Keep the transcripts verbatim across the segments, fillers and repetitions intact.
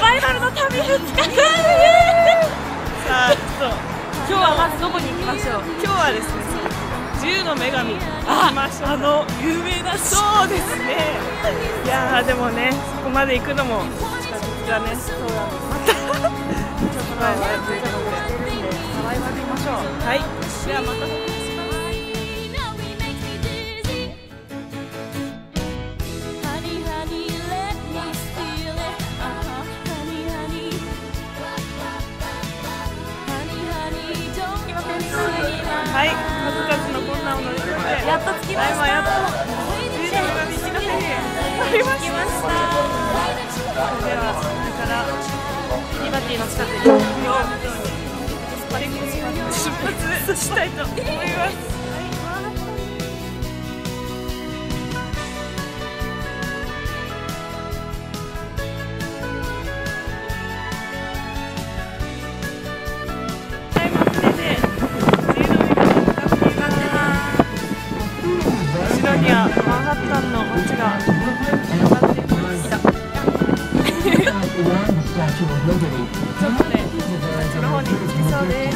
バイバルの旅ふつかかん。 さあ、ちょっと今日はまずどこに行きましょう。 今日はですね、自由の女神行きましょう。 あの有名なそうですね。いやーでもね、そこまで行くのも近づきがね、そうなんです。またちょっと前のやつということで、 サバイバル行きましょう。 はい。ではまた報告します。はい、数々の困難を乗り越えてやっと着きました。 やっと自由の女神行きの手に入りました。それではこれからリバティの近くに行くよ出発したいと思います。後ろにはマンハッタンの街が広がっています。ちょっとね、街の方に着きそうです。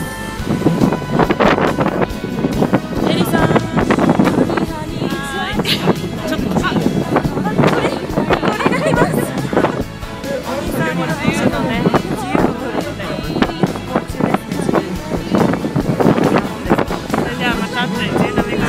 エリさん、はい、ちょっとあ、これこれが来ます。お兄さんも自由のね、自由の部分で飛行中ですね。それではまた後で自由の女神。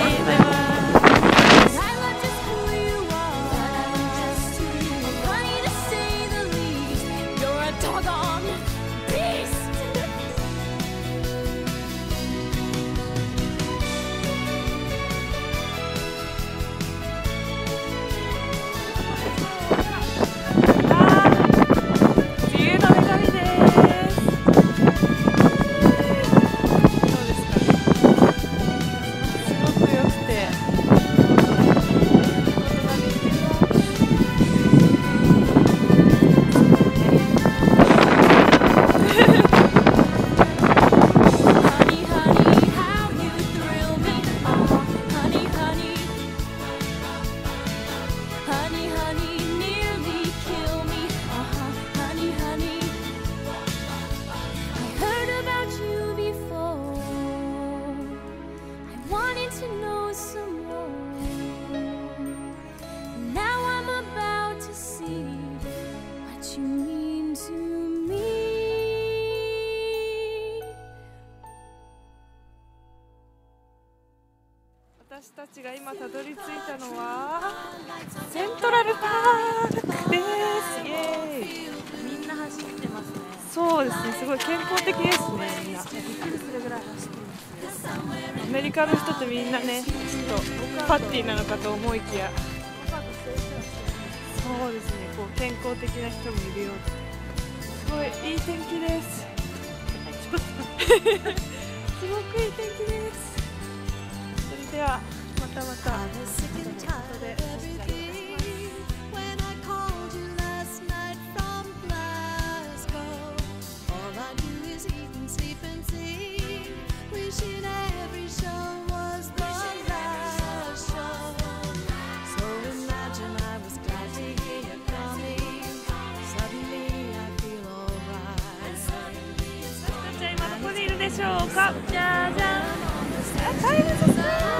私たちが今たどり着いたのはセントラルパークです。イエーイ。 みんな走ってますね。 そうですね、すごい健康的ですね。みんなびっくりするぐらい走ってますよ。 アメリカの人ってみんなね、ちょっとパッティーなのかと思いきや、そうですね、こう健康的な人もいるようで、すごいいい天気です。すごくいい天気です。それではまたまた。でしょうか。じゃじゃん。タイムズスクエアです。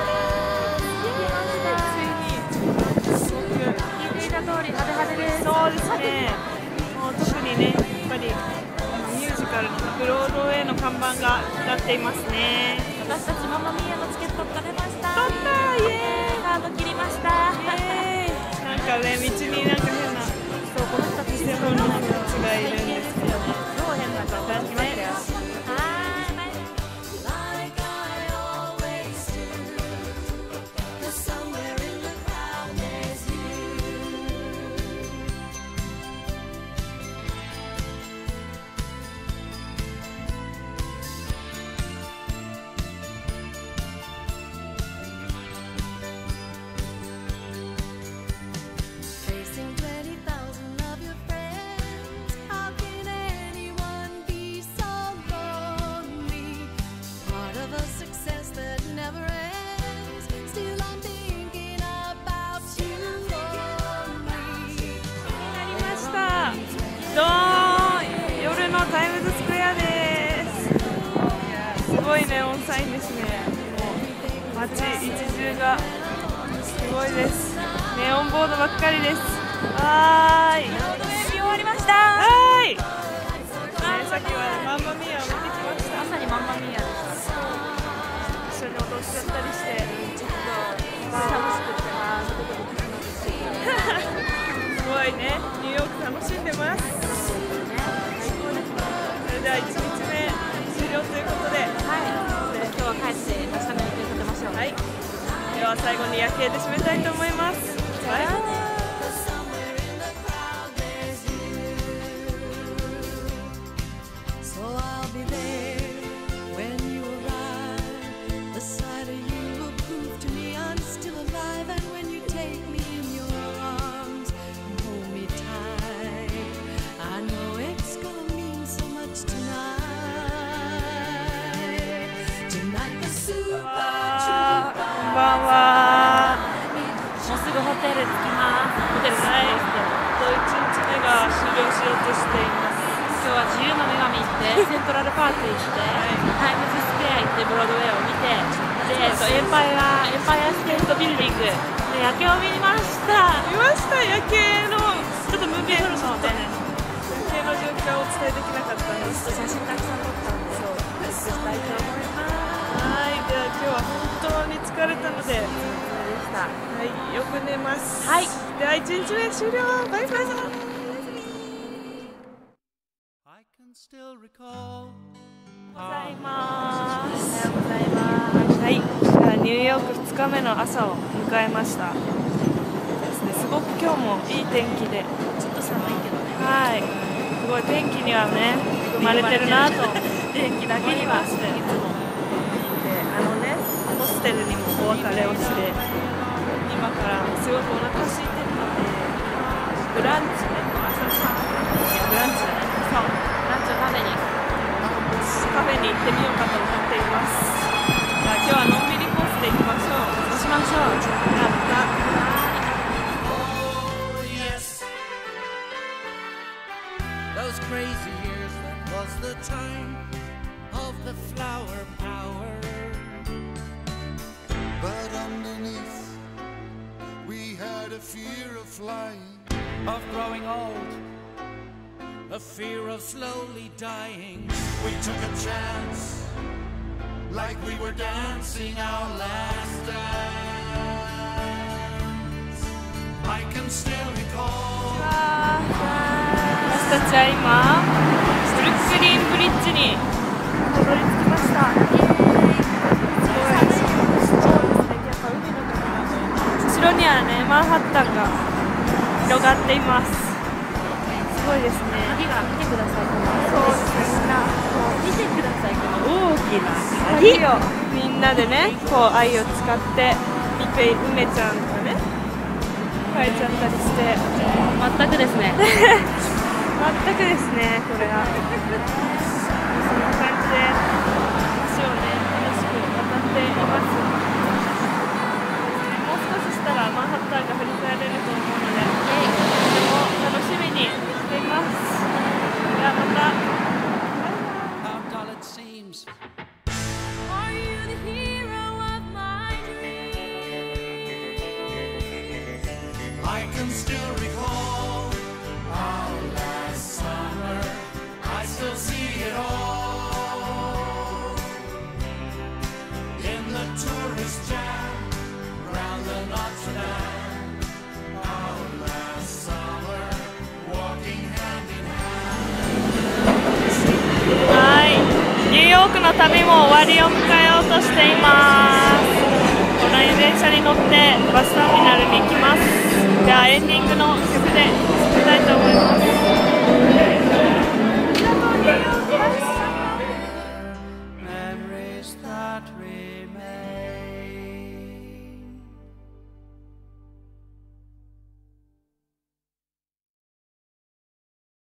ついに聞いていた通り派手派手です。 そうですね。もう特にね、やっぱりミュージカルのブロードウェイの看板が立っていますね。 私たちママミーアのチケット取れました。 取った。イエーイ。 カード切りました。 イエーイ。なんかね、道になんか変な、 そうこの人たち偽物の人たちがいるんですけどね。 超変な顔感じましたよ。 ごいネオンサインですね。もう街一中がすごいです。ネオンボードばっかりです。はーい。 見終わりました。 はーい。ね、さっきはマンマミーアを見てきました。 まさにマンマミーアです。 一緒に踊っちゃったりして、ちょっと楽しくて、あー、 すごいね、ニューヨーク楽しんでます。それではいちにちめ終了ということで、 はい、で今日は帰って明日の予定立てましょう。 はい、では最後に夜景で締めたいと思います。バイバイ。こんばんは。 もうすぐホテル着きます。ホテルはい。といちにちめが終了しようとしています。 今日は自由の女神行ってセントラルパーク行って、はい、タイムズスクエア行ってブロードウェイを見て、で、えっと、エンパイアエンパイアステートビルディングで夜景を見ました。 見ました。夜景のちょっとムービー撮るので、夜景の状況をお伝えできなかったんです。 写真たくさん撮ったんで、そう、写したいと思います。 はい、では今日は本当に疲れたので、はい、よく寝ます。 はい。 ではいちにちめ終了。バイバイ。おはようございます。 おはようございます。 はい、ではニューヨークふつかめの朝を迎えました。ですね、すごく今日もいい天気で、 ちょっと寒いけどね。 はい、すごい天気にはね、恵まれてるなと。 天気だけには、いつも。 あのね、ホステルにもお別れをして、今からすごくお腹空いてるので、ブランチね、朝ごはん、ブランチだね、そう、 ランチを食べにカフェに行ってみようかと思っています。じゃあ今日はのんびりコースで行きましょう。 そうしましょう。 やった。 Those crazy years, that was the time of the flower power. But underneath, we had a fear of flying, of growing old, a fear of slowly dying. we took a chance, like we were dancing our last dance. I can still recall. 私たちは今ブルックリンブリッジにたどり着きました。後ろにはね、マンハッタンが広がっています。すごいですね。 鍵が見てください。 そうですね。 見てください。この大きな鍵をみんなでね、こう愛を使って見て、梅ちゃんがね書いちゃったりして、 全くですね。 全くですね、これは。そんな感じで橋をね、楽しく渡っています。もう少ししたらマンハッタンが振り返れると思うので、とても楽しみにしています。ではまた。 How dull it seems. Are you the hero of my dreams? I can still recall our last summer. I still see it all in the tourist jam around the Notre Dame. Our last summer, walking hand in hand. はい、ニューヨークの旅も終わりを迎えようとしています。この電車に乗ってバスターミナルに行きます。じゃあエンディングの曲で締めたいと思います。